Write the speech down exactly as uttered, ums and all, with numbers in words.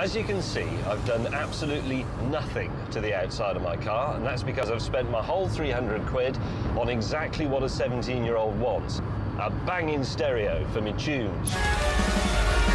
As you can see, I've done absolutely nothing to the outside of my car, and that's because I've spent my whole three hundred quid on exactly what a seventeen-year-old wants, a banging stereo for me tunes.